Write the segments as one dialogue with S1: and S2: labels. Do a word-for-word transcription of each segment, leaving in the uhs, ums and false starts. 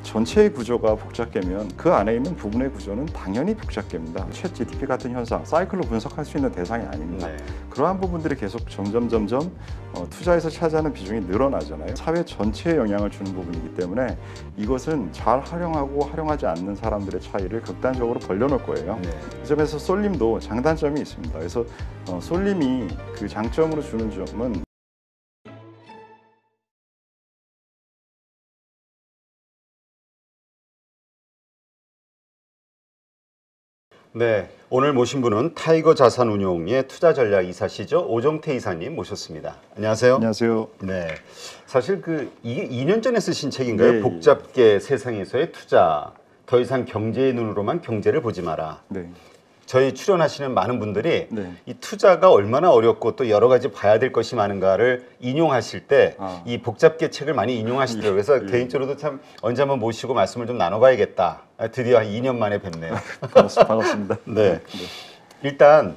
S1: 전체의 구조가 복잡되면 그 안에 있는 부분의 구조는 당연히 복잡됩니다. 챗 지티피 같은 현상, 사이클로 분석할 수 있는 대상이 아닙니다.
S2: 네.
S1: 그러한 부분들이 계속 점점 점점 어, 투자에서 차지하는 비중이 늘어나잖아요. 사회 전체에 영향을 주는 부분이기 때문에 이것은 잘 활용하고 활용하지 않는 사람들의 차이를 극단적으로 벌려놓을 거예요.
S2: 네.
S1: 이 점에서 솔림도 장단점이 있습니다. 그래서 어, 솔림이 그 장점으로 주는 점은
S2: 네, 오늘 모신 분은 타이거 자산운용의 투자 전략 이사시죠. 오정태 이사님 모셨습니다. 안녕하세요.
S1: 안녕하세요.
S2: 네, 사실 그 이게 이 년 전에 쓰신 책인가요?
S1: 네.
S2: 복잡게 세상에서의 투자. 더 이상 경제의 눈으로만 경제를 보지 마라.
S1: 네.
S2: 저희 출연하시는 많은 분들이
S1: 네.
S2: 이 투자가 얼마나 어렵고 또 여러 가지 봐야 될 것이 많은가를 인용하실 때 이
S1: 아.
S2: 복잡게 책을 많이 인용하시더라고요. 그래서
S1: 예.
S2: 개인적으로도 참 언제 한번 모시고 말씀을 좀 나눠봐야겠다. 드디어 한 이 년 만에 뵙네요.
S1: 반갑습니다.
S2: 네. 일단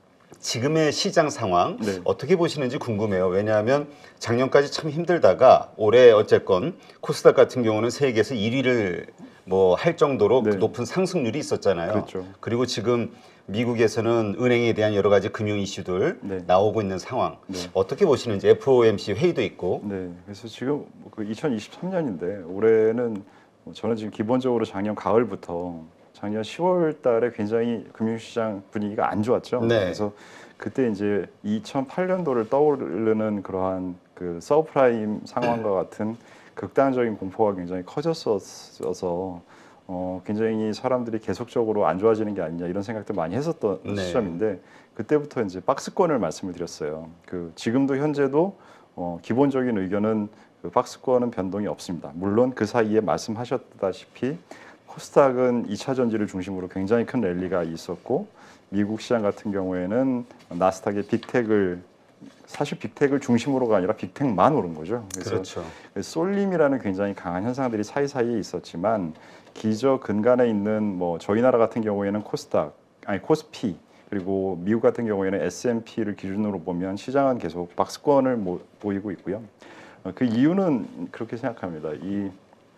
S2: 지금의 시장 상황
S1: 네.
S2: 어떻게 보시는지 궁금해요. 왜냐하면 작년까지 참 힘들다가 올해 어쨌건 코스닥 같은 경우는 세계에서 일 위를 뭐 할 정도로
S1: 네.
S2: 높은 상승률이 있었잖아요.
S1: 그렇죠.
S2: 그리고 지금 미국에서는 은행에 대한 여러 가지 금융 이슈들
S1: 네.
S2: 나오고 있는 상황.
S1: 네.
S2: 어떻게 보시는지 에프오엠씨 회의도 있고.
S1: 네, 그래서 지금 그 이천이십삼 년인데 올해는 저는 지금 기본적으로 작년 가을부터 작년 시월 달에 굉장히 금융시장 분위기가 안 좋았죠.
S2: 네.
S1: 그래서 그때 이제 이천팔 년도를 떠오르는 그러한 그 서브프라임 상황과 같은 극단적인 공포가 굉장히 커졌어서 어, 굉장히 사람들이 계속적으로 안 좋아지는 게 아니냐 이런 생각들 많이 했었던
S2: 네.
S1: 시점인데 그때부터 이제 박스권을 말씀을 드렸어요. 그 지금도 현재도 어, 기본적인 의견은 그 박스권은 변동이 없습니다. 물론 그 사이에 말씀하셨다시피 코스닥은 이 차 전지를 중심으로 굉장히 큰 랠리가 있었고 미국 시장 같은 경우에는 나스닥의 빅텍을 사실 빅텍을 중심으로가 아니라 빅텍만 오른 거죠. 그래서
S2: 그렇죠.
S1: 쏠림이라는 굉장히 강한 현상들이 사이사이에 있었지만 기저 근간에 있는 뭐 저희 나라 같은 경우에는 코스닥 아니 코스피 그리고 미국 같은 경우에는 에스 앤 피를 기준으로 보면 시장은 계속 박스권을 모, 보이고 있고요. 어, 그 이유는 그렇게 생각합니다. 이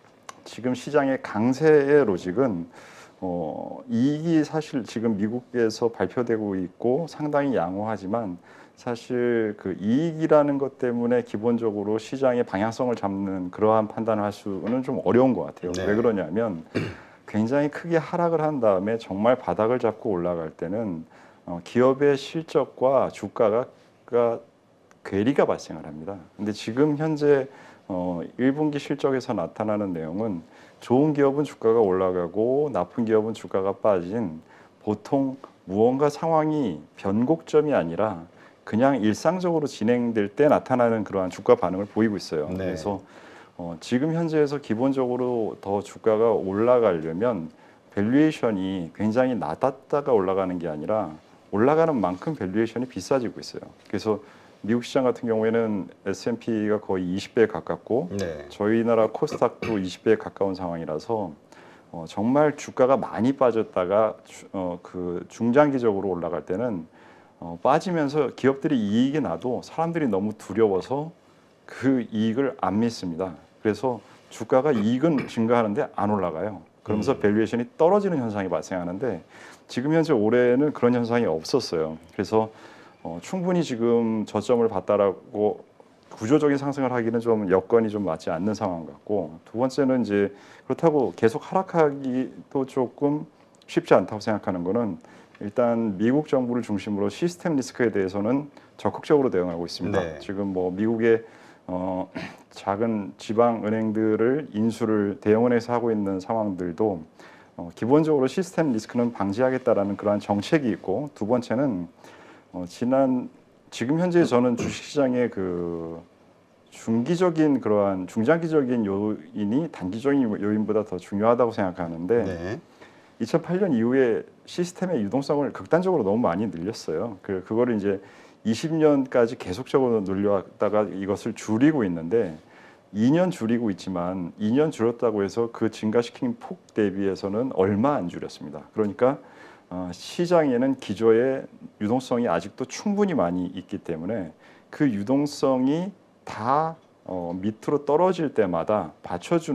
S1: 지금 시장의 강세의 로직은 어, 이익이 사실 지금 미국에서 발표되고 있고 상당히 양호하지만 사실 그 이익이라는 것 때문에 기본적으로 시장의 방향성을 잡는 그러한 판단을 할 수는 좀 어려운 것 같아요.
S2: 네.
S1: 왜 그러냐면 굉장히 크게 하락을 한 다음에 정말 바닥을 잡고 올라갈 때는 어, 기업의 실적과 주가가 가 괴리가 발생을 합니다. 근데 지금 현재 어, 일 분기 실적에서 나타나는 내용은 좋은 기업은 주가가 올라가고 나쁜 기업은 주가가 빠진 보통 무언가 상황이 변곡점이 아니라 그냥 일상적으로 진행될 때 나타나는 그러한 주가 반응을 보이고 있어요.
S2: 네.
S1: 그래서 어, 지금 현재에서 기본적으로 더 주가가 올라가려면 밸류에이션이 굉장히 낮았다가 올라가는 게 아니라 올라가는 만큼 밸류에이션이 비싸지고 있어요. 그래서 미국 시장 같은 경우에는 에스 앤 피가 거의 이십 배에 가깝고
S2: 네.
S1: 저희 나라 코스닥도 이십 배에 가까운 상황이라서 어, 정말 주가가 많이 빠졌다가 주, 어, 그 중장기적으로 올라갈 때는 어, 빠지면서 기업들이 이익이 나도 사람들이 너무 두려워서 그 이익을 안 믿습니다. 그래서 주가가 이익은 증가하는데 안 올라가요. 그러면서
S2: 음.
S1: 밸류에이션이 떨어지는 현상이 발생하는데 지금 현재 올해는 그런 현상이 없었어요. 그래서 어, 충분히 지금 저점을 봤다라고 구조적인 상승을 하기는 좀 여건이 좀 맞지 않는 상황 같고 두 번째는 이제 그렇다고 계속 하락하기도 조금 쉽지 않다고 생각하는 거는 일단 미국 정부를 중심으로 시스템 리스크에 대해서는 적극적으로 대응하고 있습니다.
S2: 네.
S1: 지금 뭐 미국의 어, 작은 지방 은행들을 인수를 대형은행에서 하고 있는 상황들도 어, 기본적으로 시스템 리스크는 방지하겠다라는 그러한 정책이 있고 두 번째는 어, 지난 지금 현재 저는 주식시장의 그 중기적인 그러한 중장기적인 요인이 단기적인 요인보다 더 중요하다고 생각하는데
S2: 네.
S1: 이천팔 년 이후에 시스템의 유동성을 극단적으로 너무 많이 늘렸어요. 그 그거를 이제 이십 년까지 계속적으로 늘려왔다가 이것을 줄이고 있는데 이 년 줄이고 있지만 이 년 줄였다고 해서 그 증가시킨 폭 대비해서는 얼마 안 줄였습니다. 그러니까 어, 시장에는 기저의 유동성이 아직도 충분히 많이 있기 때문에 그 유동성이 다 어, 밑으로 떨어질 때마다 받쳐주는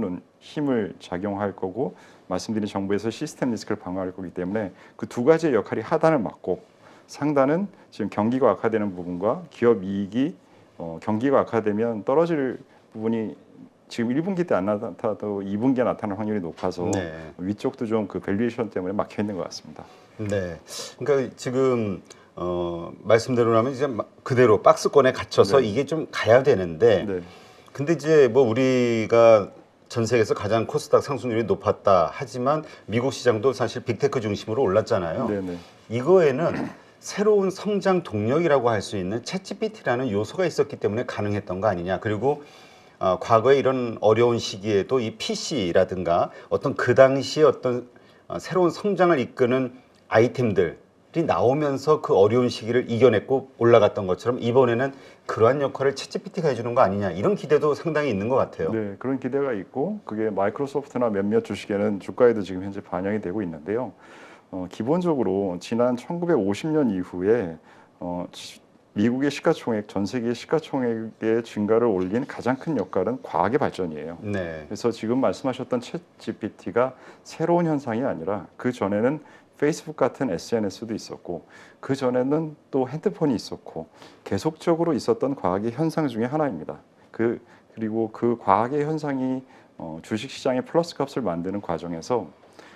S1: 힘을 작용할 거고 말씀드린 정부에서 시스템 리스크를 방어할 거기 때문에 그 두 가지의 역할이 하단을 맡고 상단은 지금 경기가 악화되는 부분과 기업 이익이 어, 경기가 악화되면 떨어질 부분이 지금 일 분기 때 안 나타나도 이 분기에 나타날 확률이 높아서
S2: 네.
S1: 위쪽도 좀 그 밸류에이션 때문에 막혀 있는 것 같습니다.
S2: 네. 그러니까 지금 어, 말씀대로라면 이제 마- 그대로 박스권에 갇혀서
S1: 네.
S2: 이게 좀 가야 되는데
S1: 네.
S2: 근데 이제 뭐 우리가 전 세계에서 가장 코스닥 상승률이 높았다 하지만 미국 시장도 사실 빅테크 중심으로 올랐잖아요.
S1: 네, 네.
S2: 이거에는 새로운 성장 동력이라고 할 수 있는 챗지피티라는 요소가 있었기 때문에 가능했던 거 아니냐. 그리고 어, 과거에 이런 어려운 시기에도 이 피씨라든가 어떤 그 당시에 어떤 어, 새로운 성장을 이끄는 아이템들이 나오면서 그 어려운 시기를 이겨냈고 올라갔던 것처럼 이번에는 그러한 역할을 챗지피티가 해주는 거 아니냐 이런 기대도 상당히 있는 것 같아요.
S1: 네, 그런 기대가 있고 그게 마이크로소프트나 몇몇 주식에는 주가에도 지금 현재 반영이 되고 있는데요. 어, 기본적으로 지난 천구백오십 년 이후에 어, 지- 미국의 시가총액, 전 세계 시가총액의 증가를 올린 가장 큰 역할은 과학의 발전이에요.
S2: 네.
S1: 그래서 지금 말씀하셨던 챗 지피티가 새로운 현상이 아니라 그 전에는 페이스북 같은 에스엔에스도 있었고 그 전에는 또 핸드폰이 있었고 계속적으로 있었던 과학의 현상 중에 하나입니다. 그 그리고 그 과학의 현상이 어, 주식시장의 플러스 값을 만드는 과정에서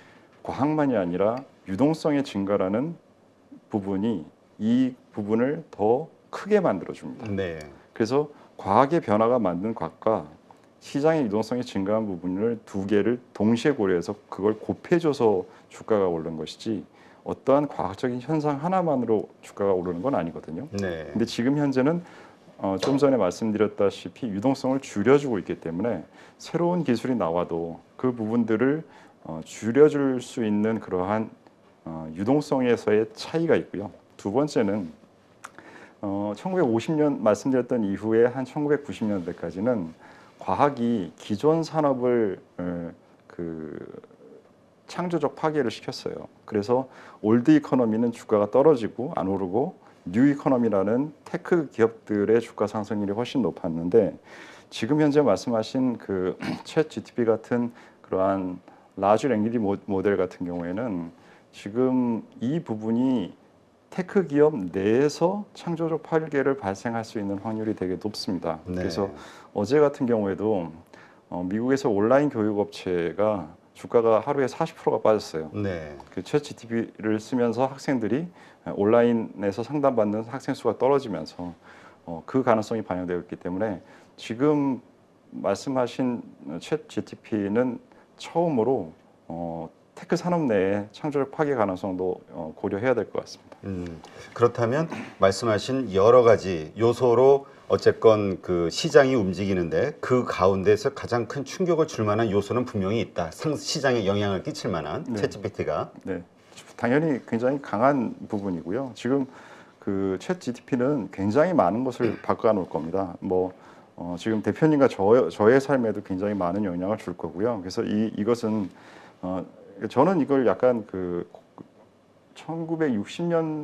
S1: 과학만이 아니라 유동성의 증가라는 부분이 이 부분을 더 크게 만들어줍니다.
S2: 네.
S1: 그래서 과학의 변화가 만든 값과 시장의 유동성이 증가한 부분을 두 개를 동시에 고려해서 그걸 곱해줘서 주가가 오른 것이지 어떠한 과학적인 현상 하나만으로 주가가 오르는 건 아니거든요.
S2: 네.
S1: 근데 지금 현재는 어, 좀 전에 말씀드렸다시피 유동성을 줄여주고 있기 때문에 새로운 기술이 나와도 그 부분들을 어, 줄여줄 수 있는 그러한 어, 유동성에서의 차이가 있고요. 두 번째는 어, 천구백오십 년 말씀드렸던 이후에 한 천구백구십 년대까지는 과학이 기존 산업을 어, 그 창조적 파괴를 시켰어요. 그래서 올드 이코노미는 주가가 떨어지고 안 오르고 뉴 이코노미라는 테크 기업들의 주가 상승률이 훨씬 높았는데 지금 현재 말씀하신 그 챗 지티피 같은 그러한 라지 랭귀지 모델 같은 경우에는 지금 이 부분이 테크 기업 내에서 창조적 파괴를 발생할 수 있는 확률이 되게 높습니다.
S2: 네.
S1: 그래서 어제 같은 경우에도 어, 미국에서 온라인 교육 업체가 주가가 하루에 사십 퍼센트가 빠졌어요.
S2: 네.
S1: 그 챗 지티피를 쓰면서 학생들이 온라인에서 상담받는 학생 수가 떨어지면서 어, 그 가능성이 반영되어 있기 때문에 지금 말씀하신 챗 지티피는 처음으로 어, 테크 산업 내에 창조적 파괴 가능성도 어, 고려해야 될 것 같습니다.
S2: 음, 그렇다면 말씀하신 여러 가지 요소로 어쨌건 그 시장이 움직이는데 그 가운데서 가장 큰 충격을 줄 만한 요소는 분명히 있다. 상, 시장에 영향을 끼칠 만한
S1: 네.
S2: 챗지피티가.
S1: 네, 당연히 굉장히 강한 부분이고요. 지금 그 챗 지티피는 굉장히 많은 것을 바꿔놓을 겁니다. 뭐 어, 지금 대표님과 저, 저의 삶에도 굉장히 많은 영향을 줄 거고요. 그래서 이 이것은 어, 저는 이걸 약간 그 천구백육십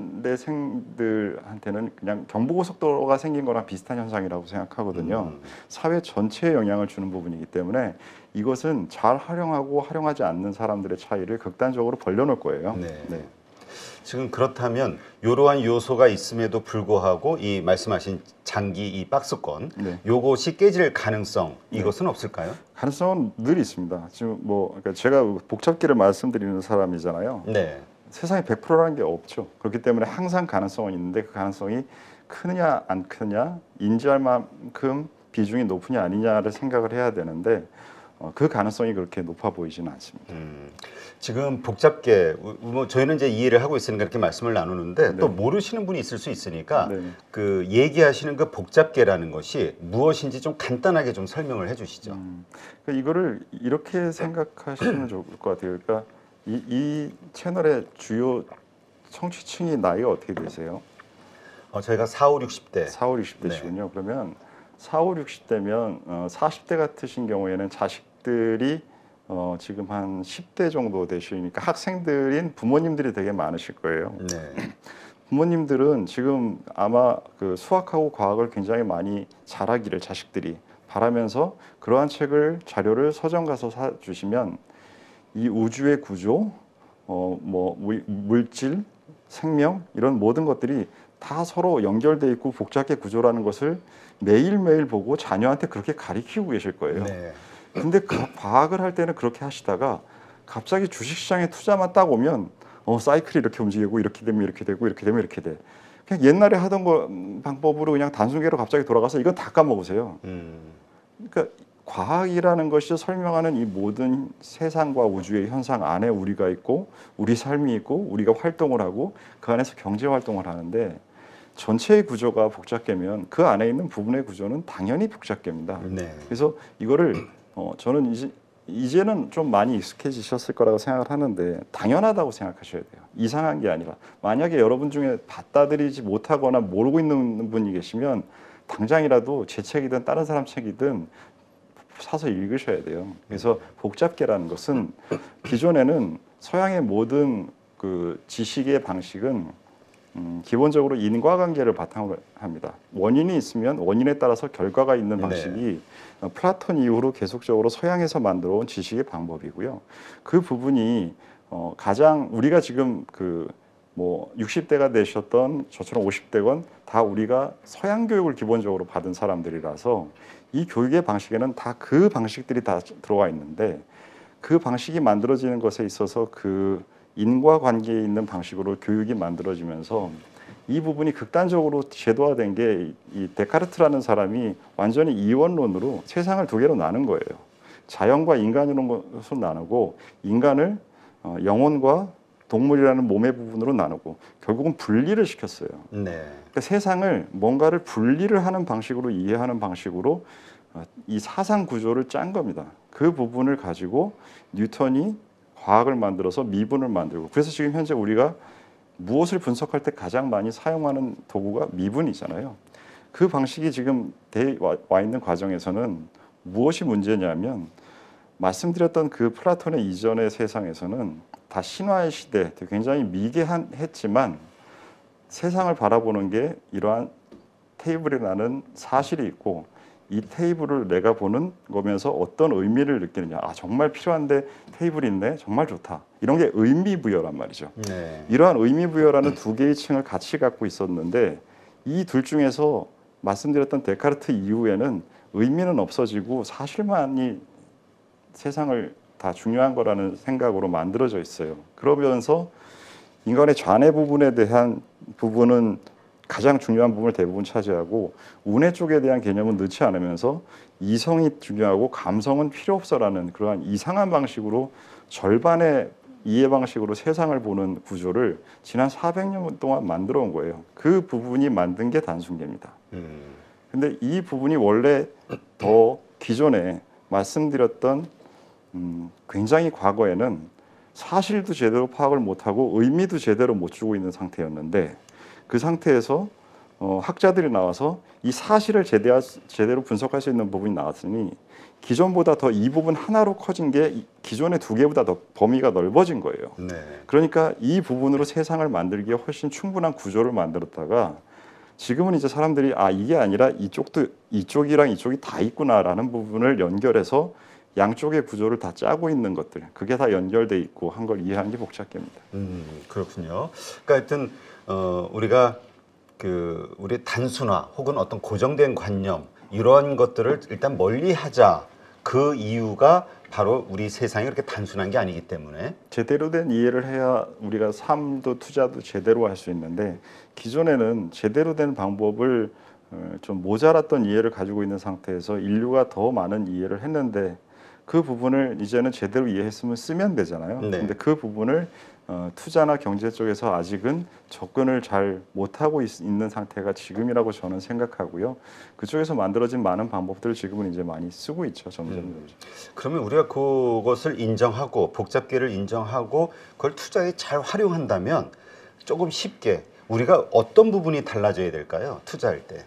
S1: 년대생들한테는 그냥 경부고속도로가 생긴 거랑 비슷한 현상이라고 생각하거든요.
S2: 음.
S1: 사회 전체에 영향을 주는 부분이기 때문에 이것은 잘 활용하고 활용하지 않는 사람들의 차이를 극단적으로 벌려놓을 거예요.
S2: 네.
S1: 네.
S2: 지금 그렇다면 이러한 요소가 있음에도 불구하고 이 말씀하신 장기 이 박스권
S1: 네.
S2: 요것이 깨질 가능성 이것은 없을까요?
S1: 가능성은 늘 있습니다. 지금 뭐 그러니까 제가 복잡기를 말씀드리는 사람이잖아요.
S2: 네.
S1: 세상에 백 퍼센트라는 게 없죠. 그렇기 때문에 항상 가능성은 있는데 그 가능성이 크느냐 안 크느냐 인지할 만큼 비중이 높으냐 아니냐를 생각을 해야 되는데 어, 그 가능성이 그렇게 높아 보이지는 않습니다.
S2: 음, 지금 복잡게 뭐 저희는 이제 이해를 하고 있으니까 이렇게 말씀을 나누는데
S1: 네.
S2: 또 모르시는 분이 있을 수 있으니까
S1: 네.
S2: 그 얘기하시는 그 복잡계라는 것이 무엇인지 좀 간단하게 좀 설명을 해주시죠.
S1: 음, 그러니까 이거를 이렇게 생각하시면 좋을 것 같아요. 그러니까 이, 이 채널의 주요 청취층이 나이가 어떻게 되세요?
S2: 어, 저희가 사십, 육십 대.
S1: 사십, 육십 대시군요. 그러면 사십, 육십 대면 어, 사십 대 같으신 경우에는 자식들이 어, 지금 한 십 대 정도 되시니까 학생들인 부모님들이 되게 많으실 거예요.
S2: 네.
S1: 부모님들은 지금 아마 그 수학하고 과학을 굉장히 많이 잘하기를 자식들이 바라면서 그러한 책을 자료를 서점 가서 사 주시면 이 우주의 구조, 어, 뭐 물질, 생명 이런 모든 것들이 다 서로 연결돼 있고 복잡하게 구조라는 것을 매일매일 보고 자녀한테 그렇게 가르치고 계실 거예요.
S2: 네.
S1: 근데 그 과학을 할 때는 그렇게 하시다가 갑자기 주식시장에 투자만 딱 오면 어, 사이클이 이렇게 움직이고 이렇게 되면 이렇게 되고 이렇게 되면 이렇게 돼. 그냥 옛날에 하던 거 방법으로 그냥 단순계로 갑자기 돌아가서 이건 다 까먹으세요.
S2: 음.
S1: 그러니까 과학이라는 것이 설명하는 이 모든 세상과 우주의 현상 안에 우리가 있고 우리 삶이 있고 우리가 활동을 하고 그 안에서 경제 활동을 하는데 전체의 구조가 복잡하면 그 안에 있는 부분의 구조는 당연히 복잡합니다.
S2: 네.
S1: 그래서 이거를 어, 저는 이제 이제는 좀 많이 익숙해지셨을 거라고 생각을 하는데 당연하다고 생각하셔야 돼요. 이상한 게 아니라 만약에 여러분 중에 받아들이지 못하거나 모르고 있는 분이 계시면 당장이라도 제 책이든 다른 사람 책이든 사서 읽으셔야 돼요. 그래서 복잡계라는 것은 기존에는 서양의 모든 그 지식의 방식은 음, 기본적으로 인과관계를 바탕으로 합니다. 원인이 있으면 원인에 따라서 결과가 있는 방식이 네. 플라톤 이후로 계속적으로 서양에서 만들어온 지식의 방법이고요. 그 부분이 어, 가장 우리가 지금 그 뭐 육십 대가 되셨던 저처럼 오십 대건 다 우리가 서양 교육을 기본적으로 받은 사람들이라서 이 교육의 방식에는 다 그 방식들이 다 들어와 있는데 그 방식이 만들어지는 것에 있어서 그 인과관계에 있는 방식으로 교육이 만들어지면서 이 부분이 극단적으로 제도화된 게 이 데카르트라는 사람이 완전히 이원론으로 세상을 두 개로 나눈 거예요. 자연과 인간으로 나누고 인간을 영혼과 동물이라는 몸의 부분으로 나누고 결국은 분리를 시켰어요.
S2: 네.
S1: 그러니까 세상을 뭔가를 분리를 하는 방식으로 이해하는 방식으로 이 사상 구조를 짠 겁니다. 그 부분을 가지고 뉴턴이 과학을 만들어서 미분을 만들고 그래서 지금 현재 우리가 무엇을 분석할 때 가장 많이 사용하는 도구가 미분이잖아요. 그 방식이 지금 돼 와 있는 과정에서는 무엇이 문제냐면 말씀드렸던 그 플라톤의 이전의 세상에서는 다 신화의 시대, 굉장히 미개했지만 세상을 바라보는 게 이러한 테이블이라는 사실이 있고 이 테이블을 내가 보는 거면서 어떤 의미를 느끼느냐. 아 정말 필요한데 테이블이 있네. 정말 좋다. 이런 게 의미부여란 말이죠.
S2: 네.
S1: 이러한 의미부여라는 두 개의 층을 같이 갖고 있었는데 이 둘 중에서 말씀드렸던 데카르트 이후에는 의미는 없어지고 사실만이 세상을 다 중요한 거라는 생각으로 만들어져 있어요. 그러면서 인간의 좌뇌 부분에 대한 부분은 가장 중요한 부분을 대부분 차지하고 우뇌 쪽에 대한 개념은 넣지 않으면서 이성이 중요하고 감성은 필요 없어라는 그러한 이상한 방식으로 절반의 이해 방식으로 세상을 보는 구조를 지난 사백 년 동안 만들어 온 거예요. 그 부분이 만든 게 단순계입니다.
S2: 음.
S1: 근데 이 부분이 원래 더 기존에 말씀드렸던 음, 굉장히 과거에는 사실도 제대로 파악을 못하고 의미도 제대로 못 주고 있는 상태였는데 그 상태에서 어, 학자들이 나와서 이 사실을 제대하, 제대로 분석할 수 있는 부분이 나왔으니 기존보다 더 이 부분 하나로 커진 게 기존의 두 개보다 더 범위가 넓어진 거예요.
S2: 네.
S1: 그러니까 이 부분으로 세상을 만들기에 훨씬 충분한 구조를 만들었다가 지금은 이제 사람들이 아 이게 아니라 이쪽도 이쪽이랑 이쪽이 다 있구나라는 부분을 연결해서 양쪽의 구조를 다 짜고 있는 것들 그게 다 연결돼 있고 한 걸 이해하는 게 복잡합니다.
S2: 음, 그렇군요. 그러니까 하여튼 어, 우리가 그 우리 단순화 혹은 어떤 고정된 관념 이런 것들을 일단 멀리하자. 그 이유가 바로 우리 세상이 그렇게 단순한 게 아니기 때문에
S1: 제대로 된 이해를 해야 우리가 삶도 투자도 제대로 할 수 있는데 기존에는 제대로 된 방법을 좀 모자랐던 이해를 가지고 있는 상태에서 인류가 더 많은 이해를 했는데 그 부분을 이제는 제대로 이해했으면 쓰면 되잖아요.
S2: 네.
S1: 근데 그 부분을 어, 투자나 경제 쪽에서 아직은 접근을 잘 못하고 있, 있는 상태가 지금이라고 저는 생각하고요. 그쪽에서 만들어진 많은 방법들을 지금은 이제 많이 쓰고 있죠. 점점.
S2: 음. 그러면 우리가 그것을 인정하고 복잡계를 인정하고 그걸 투자에 잘 활용한다면 조금 쉽게 우리가 어떤 부분이 달라져야 될까요? 투자할 때.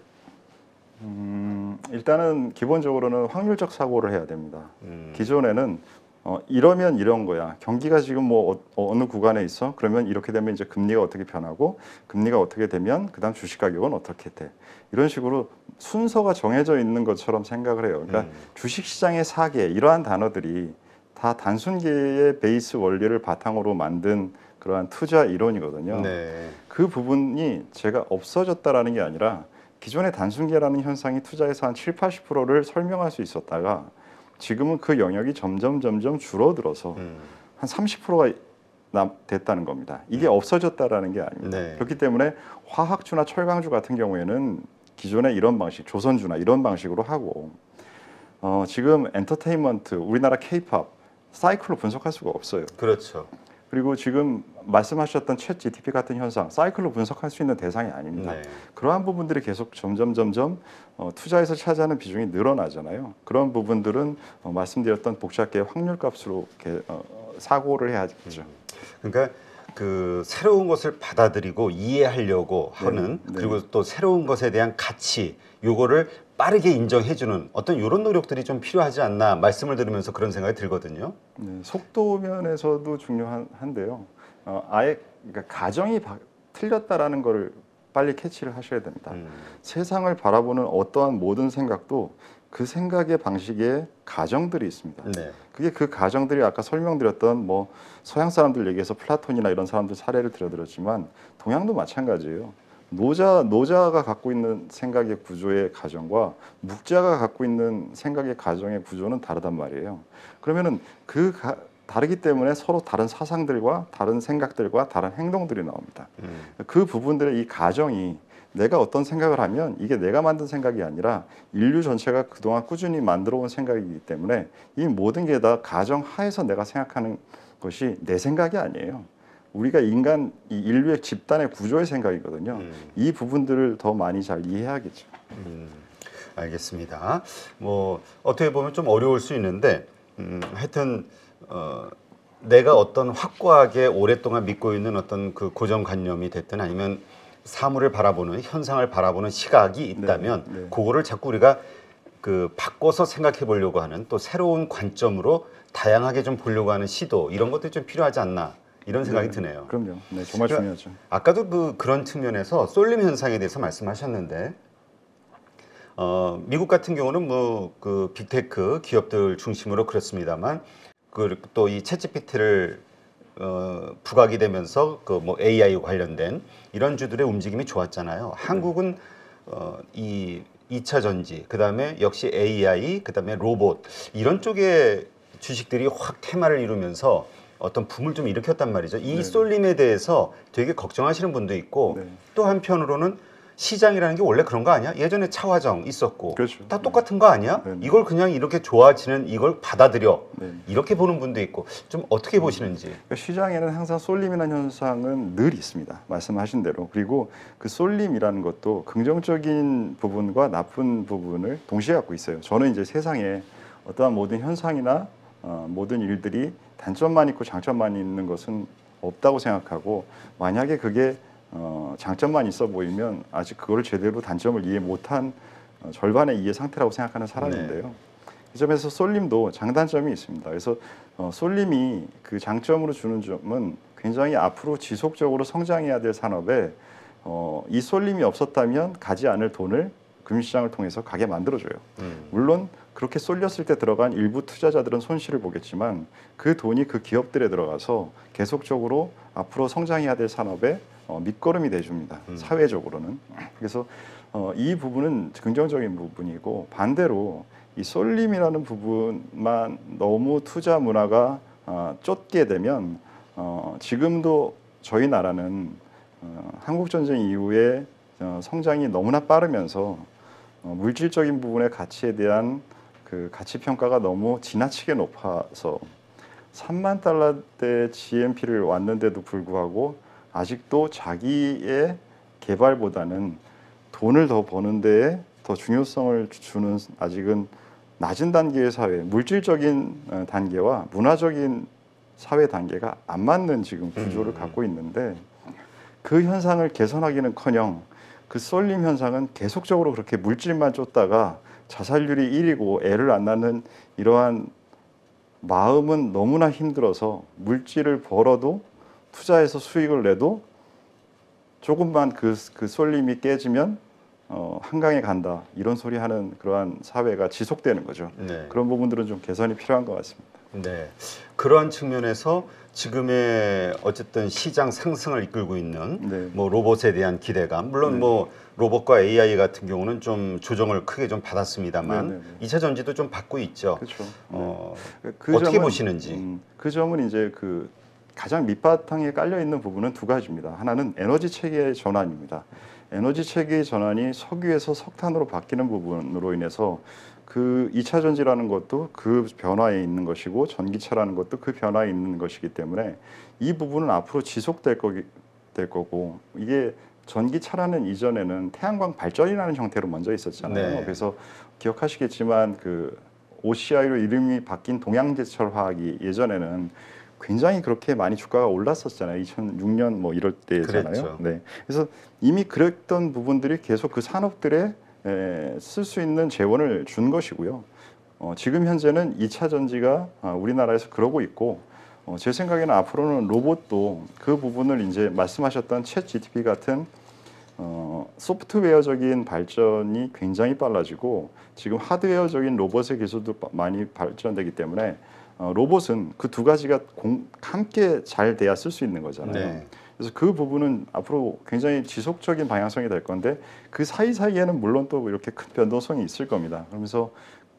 S1: 음, 일단은 기본적으로는 확률적 사고를 해야 됩니다.
S2: 음.
S1: 기존에는 어, 이러면 이런 거야. 경기가 지금 뭐 어, 어느 구간에 있어? 그러면 이렇게 되면 이제 금리가 어떻게 변하고 금리가 어떻게 되면 그다음 주식 가격은 어떻게 돼? 이런 식으로 순서가 정해져 있는 것처럼 생각을 해요. 그러니까
S2: 음.
S1: 주식 시장의 사계 이러한 단어들이 다 단순계의 베이스 원리를 바탕으로 만든 그러한 투자 이론이거든요.
S2: 네.
S1: 그 부분이 제가 없어졌다라는 게 아니라 기존의 단순계라는 현상이 투자에서 한 칠, 팔십 퍼센트를 설명할 수 있었다가 지금은 그 영역이 점점 점점 줄어들어서
S2: 음.
S1: 한 삼십 퍼센트가 남, 됐다는 겁니다. 이게 없어졌다라는 게 아닙니다.
S2: 네.
S1: 그렇기 때문에 화학주나 철강주 같은 경우에는 기존의 이런 방식, 조선주나 이런 방식으로 하고 어, 지금 엔터테인먼트, 우리나라 케이팝 사이클로 분석할 수가 없어요.
S2: 그렇죠.
S1: 그리고 지금 말씀하셨던 챗 지티피 같은 현상, 사이클로 분석할 수 있는 대상이 아닙니다.
S2: 네.
S1: 그러한 부분들이 계속 점점 점점 어, 투자에서 차지하는 비중이 늘어나잖아요. 그런 부분들은 어, 말씀드렸던 복잡계 확률값으로 이렇게, 어, 사고를 해야겠죠.
S2: 그러니까 그 새로운 것을 받아들이고 이해하려고 하는
S1: 네, 네.
S2: 그리고 또 새로운 것에 대한 가치 요거를 빠르게 인정해주는 어떤 이런 노력들이 좀 필요하지 않나 말씀을 들으면서 그런 생각이 들거든요.
S1: 네, 속도 면에서도 중요한데요. 어, 아예 그러니까 가정이 바, 틀렸다라는 걸 빨리 캐치를 하셔야 됩니다.
S2: 음.
S1: 세상을 바라보는 어떠한 모든 생각도 그 생각의 방식에 가정들이 있습니다.
S2: 네.
S1: 그게 그 가정들이 아까 설명드렸던 뭐 서양 사람들 얘기해서 플라톤이나 이런 사람들 사례를 들어드렸지만 동양도 마찬가지예요. 노자 노자가 갖고 있는 생각의 구조의 가정과 묵자가 갖고 있는 생각의 가정의 구조는 다르단 말이에요. 그러면은 그 가, 다르기 때문에 서로 다른 사상들과 다른 생각들과 다른 행동들이 나옵니다.
S2: 음.
S1: 그 부분들의 이 가정이 내가 어떤 생각을 하면 이게 내가 만든 생각이 아니라 인류 전체가 그동안 꾸준히 만들어 온 생각이기 때문에 이 모든 게 다 가정 하에서 내가 생각하는 것이 내 생각이 아니에요. 우리가 인간, 이 인류의 집단의 구조의 생각이거든요.
S2: 음.
S1: 이 부분들을 더 많이 잘 이해해야겠죠.
S2: 음, 알겠습니다. 뭐 어떻게 보면 좀 어려울 수 있는데 음, 하여튼 어, 내가 어떤 확고하게 오랫동안 믿고 있는 어떤 그 고정관념이 됐든 아니면 사물을 바라보는 현상을 바라보는 시각이 있다면
S1: 네, 네.
S2: 그거를 자꾸 우리가 그 바꿔서 생각해 보려고 하는 또 새로운 관점으로 다양하게 좀 보려고 하는 시도 이런 것들이 좀 필요하지 않나 이런 생각이
S1: 네,
S2: 드네요.
S1: 그럼요. 네, 정말
S2: 그러니까
S1: 중요하죠.
S2: 아까도 그 그런 측면에서 쏠림 현상에 대해서 말씀하셨는데 어, 미국 같은 경우는 뭐 그 빅테크 기업들 중심으로 그렇습니다만 그 또 이 챗지피티를 어, 부각이 되면서 그 뭐 에이아이 관련된 이런 주들의 움직임이 좋았잖아요. 한국은 어, 이 이 차 전지, 그다음에 역시 에이아이, 그다음에 로봇 이런 쪽의 주식들이 확 테마를 이루면서 어떤 붐을 좀 일으켰단 말이죠. 이
S1: 네.
S2: 쏠림에 대해서 되게 걱정하시는 분도 있고
S1: 네.
S2: 또 한편으로는 시장이라는 게 원래 그런 거 아니야? 예전에 차화정 있었고
S1: 그렇죠.
S2: 다 똑같은 거 아니야?
S1: 네.
S2: 이걸 그냥 이렇게 좋아지는 이걸 받아들여
S1: 네.
S2: 이렇게 보는 분도 있고 좀 어떻게 보시는지.
S1: 그러니까 시장에는 항상 쏠림이라는 현상은 늘 있습니다. 말씀하신 대로. 그리고 그 쏠림이라는 것도 긍정적인 부분과 나쁜 부분을 동시에 갖고 있어요. 저는 이제 세상에 어떠한 모든 현상이나 어, 모든 일들이 단점만 있고 장점만 있는 것은 없다고 생각하고 만약에 그게 어, 장점만 있어 보이면 아직 그걸 제대로 단점을 이해 못한 어, 절반의 이해 상태라고 생각하는 사람인데요.
S2: 네.
S1: 이 점에서 쏠림도 장단점이 있습니다. 그래서 어, 쏠림이 그 장점으로 주는 점은 굉장히 앞으로 지속적으로 성장해야 될 산업에 어, 이 쏠림이 없었다면 가지 않을 돈을 금융시장을 통해서 가게 만들어줘요.
S2: 음.
S1: 물론 그렇게 쏠렸을 때 들어간 일부 투자자들은 손실을 보겠지만 그 돈이 그 기업들에 들어가서 계속적으로 앞으로 성장해야 될 산업에 어, 밑거름이 돼줍니다.
S2: 음.
S1: 사회적으로는. 그래서 어, 이 부분은 긍정적인 부분이고 반대로 이 쏠림이라는 부분만 너무 투자 문화가 어, 쫓게 되면 어, 지금도 저희 나라는 어, 한국 전쟁 이후에 어, 성장이 너무나 빠르면서 어, 물질적인 부분의 가치에 대한 그 가치 평가가 너무 지나치게 높아서 삼만 달러대 지엠피를 왔는데도 불구하고 아직도 자기의 개발보다는 돈을 더 버는 데에 더 중요성을 주는 아직은 낮은 단계의 사회, 물질적인 단계와 문화적인 사회 단계가 안 맞는 지금 구조를
S2: 음.
S1: 갖고 있는데 그 현상을 개선하기는커녕 그 쏠림 현상은 계속적으로 그렇게 물질만 쫓다가 자살률이 일이고 애를 안 낳는 이러한 마음은 너무나 힘들어서 물질을 벌어도 투자해서 수익을 내도 조금만 그, 그 쏠림이 깨지면 어, 한강에 간다 이런 소리 하는 그러한 사회가 지속되는 거죠.
S2: 네.
S1: 그런 부분들은 좀 개선이 필요한 것 같습니다.
S2: 네. 그러한 측면에서 지금의 어쨌든 시장 상승을 이끌고 있는
S1: 네.
S2: 뭐 로봇에 대한 기대감, 물론
S1: 네.
S2: 뭐 로봇과 에이아이 같은 경우는 좀 조정을 크게 좀 받았습니다만
S1: 네, 네, 네.
S2: 이 차 전지도 좀 받고 있죠.
S1: 그렇죠.
S2: 어,
S1: 그
S2: 어떻게
S1: 점은,
S2: 보시는지.
S1: 음, 그 점은 이제 그 가장 밑바탕에 깔려 있는 부분은 두 가지입니다. 하나는 에너지 체계의 전환입니다. 에너지 체계의 전환이 석유에서 석탄으로 바뀌는 부분으로 인해서 그 이 차 전지라는 것도 그 변화에 있는 것이고 전기차라는 것도 그 변화에 있는 것이기 때문에 이 부분은 앞으로 지속될 거기 될 거고 이게 전기차라는 이전에는 태양광 발전이라는 형태로 먼저 있었잖아요.
S2: 네.
S1: 그래서 기억하시겠지만 그 오씨아이로 이름이 바뀐 동양제철 화학이 예전에는 굉장히 그렇게 많이 주가가 올랐었잖아요. 이천육 년 뭐 이럴 때잖아요.
S2: 그랬죠.
S1: 네. 그래서 이미 그랬던 부분들이 계속 그 산업들에 쓸 수 있는 재원을 준 것이고요. 어, 지금 현재는 이 차 전지가 아, 우리나라에서 그러고 있고 어, 제 생각에는 앞으로는 로봇도 그 부분을 이제 말씀하셨던 챗 지티피 같은 어, 소프트웨어적인 발전이 굉장히 빨라지고 지금 하드웨어적인 로봇의 기술도 빠- 많이 발전되기 때문에 어, 로봇은 그 두 가지가 공, 함께 잘 돼야 쓸 수 있는 거잖아요.
S2: 네.
S1: 그래서 그 부분은 앞으로 굉장히 지속적인 방향성이 될 건데 그 사이사이에는 물론 또 이렇게 큰 변동성이 있을 겁니다. 그러면서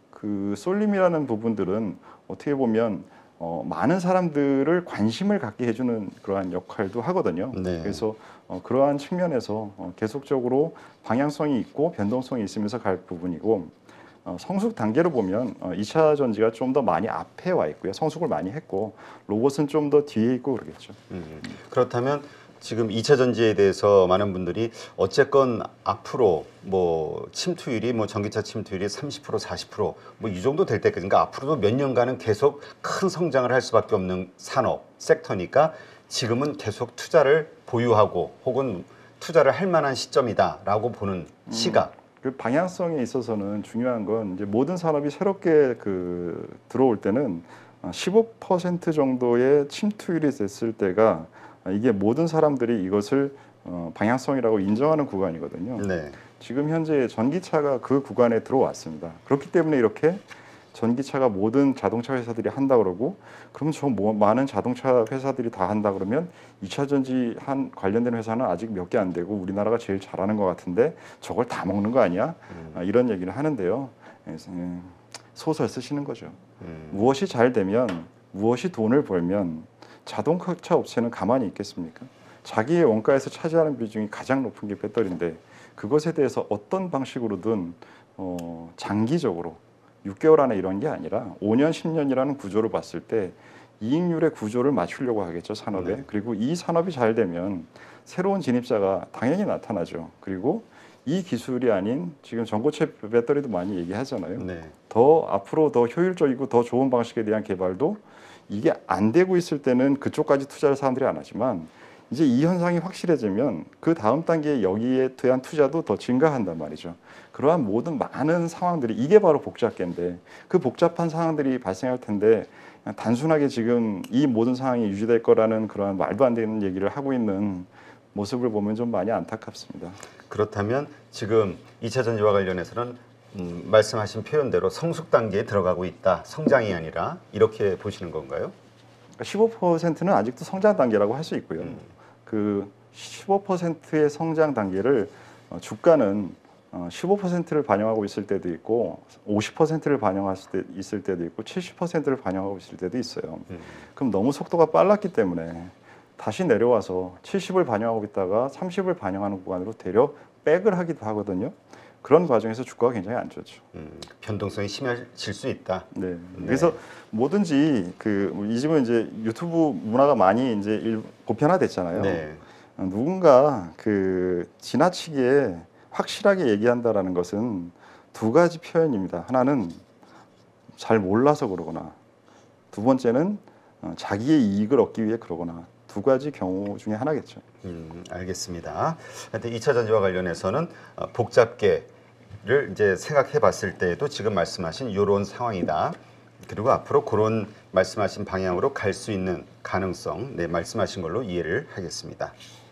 S1: 그 쏠림이라는 부분들은 어떻게 보면 어, 많은 사람들을 관심을 갖게 해주는 그러한 역할도 하거든요.
S2: 네.
S1: 그래서 어, 그러한 측면에서 어, 계속적으로 방향성이 있고 변동성이 있으면서 갈 부분이고 어, 성숙 단계로 보면 어, 이 차 전지가 좀 더 많이 앞에 와 있고요. 성숙을 많이 했고 로봇은 좀 더 뒤에 있고 그러겠죠.
S2: 음, 그렇다면 지금 이 차 전지에 대해서 많은 분들이 어쨌건 앞으로 뭐 침투율이 뭐 전기차 침투율이 삼십 퍼센트 사십 퍼센트 뭐 이 정도 될 때까지 그러니까 앞으로도 몇 년간은 계속 큰 성장을 할 수밖에 없는 산업 섹터니까 지금은 계속 투자를 보유하고 혹은 투자를 할 만한 시점이다라고 보는 시각.
S1: 그 방향성에 있어서는 중요한 건 이제 모든 산업이 새롭게 그 들어올 때는 십오 퍼센트 정도의 침투율이 됐을 때가 이게 모든 사람들이 이것을 어, 방향성이라고 인정하는 구간이거든요.
S2: 네.
S1: 지금 현재 전기차가 그 구간에 들어왔습니다. 그렇기 때문에 이렇게 전기차가 모든 자동차 회사들이 한다 그러고 그럼 저 뭐, 많은 자동차 회사들이 다 한다 그러면 이 차 전지 한 관련된 회사는 아직 몇 개 안 되고 우리나라가 제일 잘하는 것 같은데 저걸 다 먹는 거 아니야?
S2: 음.
S1: 아, 이런 얘기를 하는데요. 그래서, 음, 소설 쓰시는 거죠.
S2: 음.
S1: 무엇이 잘 되면 무엇이 돈을 벌면 자동차 업체는 가만히 있겠습니까? 자기의 원가에서 차지하는 비중이 가장 높은 게 배터리인데 그것에 대해서 어떤 방식으로든 어, 장기적으로 육 개월 안에 이런 게 아니라 오 년, 십 년이라는 구조를 봤을 때 이익률의 구조를 맞추려고 하겠죠, 산업에.
S2: 네.
S1: 그리고 이 산업이 잘 되면 새로운 진입자가 당연히 나타나죠. 그리고 이 기술이 아닌 지금 전고체 배터리도 많이 얘기하잖아요.
S2: 네.
S1: 더 앞으로 더 효율적이고 더 좋은 방식에 대한 개발도 이게 안 되고 있을 때는 그쪽까지 투자를 사람들이 안 하지만 이제 이 현상이 확실해지면 그 다음 단계에 여기에 대한 투자도 더 증가한단 말이죠. 그러한 모든 많은 상황들이 이게 바로 복잡계인데 그 복잡한 상황들이 발생할 텐데 그냥 단순하게 지금 이 모든 상황이 유지될 거라는 그러한 말도 안 되는 얘기를 하고 있는 모습을 보면 좀 많이 안타깝습니다.
S2: 그렇다면 지금 이 차 전지와 관련해서는 음, 말씀하신 표현대로 성숙 단계에 들어가고 있다. 성장이 아니라 이렇게 보시는 건가요?
S1: 십오 퍼센트는 아직도 성장 단계라고 할 수 있고요.
S2: 음.
S1: 그 십오 퍼센트의 성장 단계를 어, 주가는 어, 십오 퍼센트를 반영하고 있을 때도 있고 오십 퍼센트를 반영할 때 있을 때도 있고 칠십 퍼센트를 반영하고 있을 때도 있어요.
S2: 음.
S1: 그럼 너무 속도가 빨랐기 때문에 다시 내려와서 칠십을 반영하고 있다가 삼십을 반영하는 구간으로 되려 백을 하기도 하거든요. 그런 과정에서 주가가 굉장히 안 좋죠.
S2: 음, 변동성이 심해질 수 있다.
S1: 네.
S2: 네.
S1: 그래서 뭐든지 그 이 집은 이제 유튜브 문화가 많이 이제 일, 보편화됐잖아요.
S2: 네.
S1: 어, 누군가 그 지나치게 확실하게 얘기한다라는 것은 두 가지 표현입니다. 하나는 잘 몰라서 그러거나 두 번째는 어, 자기의 이익을 얻기 위해 그러거나 두 가지 경우 중에 하나겠죠.
S2: 음, 알겠습니다. 하여튼 이 차 전지와 관련해서는 어, 복잡계를 이제 생각해 봤을 때에도 지금 말씀하신 이런 상황이다. 그리고 앞으로 그런 말씀하신 방향으로 갈 수 있는 가능성, 네, 말씀하신 걸로 이해를 하겠습니다.